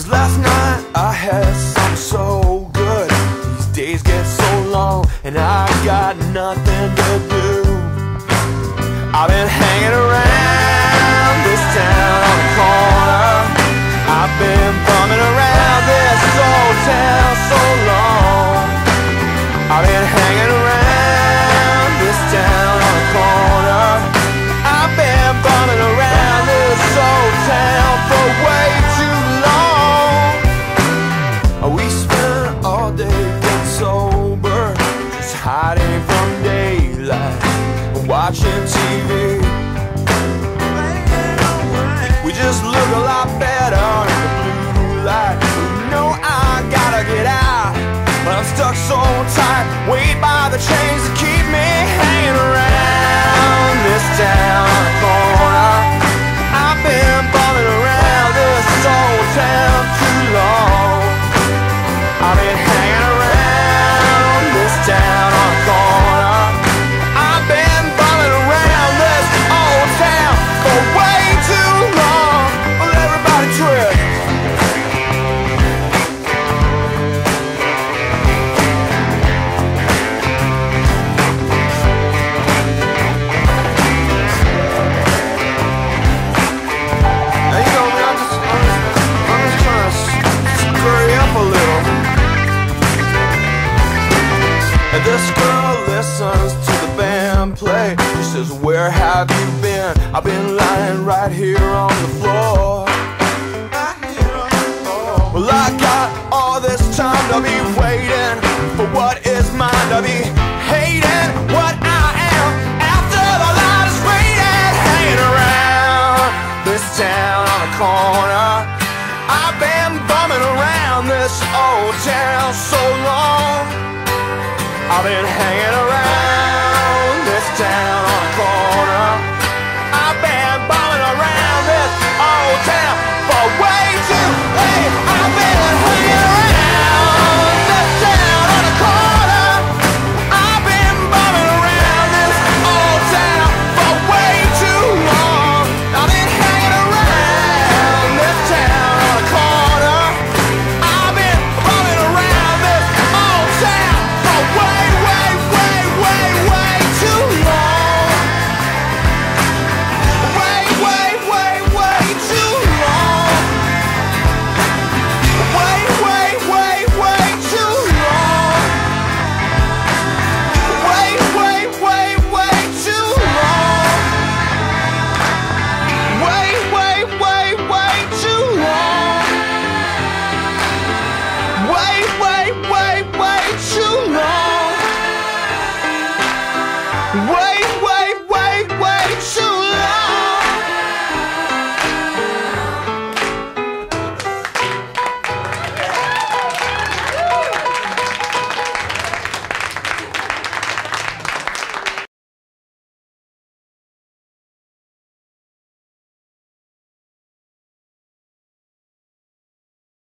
last night I had something so good. These days get so long and I got nothing to do. I've been hanging around this town on the corner. I've been bumming around this old town so long. I've been hanging around this town on the corner. I've been bumming around this old town for way too long. We spent all day getting sober, just hiding from daylight, watching TV. We just look a lot better in the blue light. You know I gotta get out, but I'm stuck so tight, weighed by the chains that keep me hanging around this town on the corner. I've been bumming around this old town too long. I've been hanging around this town on the corner. I've been bumming around this old town for way too long. Well, everybody trip. Now you know me, I'm just trying to scurry up a little. And this girl listens to the band play. She says, where have you been? I've been lying right here on the floor. Well, I got all this time to be waiting for what is mine, to be hating what I am after the light is fading. Hanging around this town on the corner. I've been bumming around this old town so long. I've been hanging around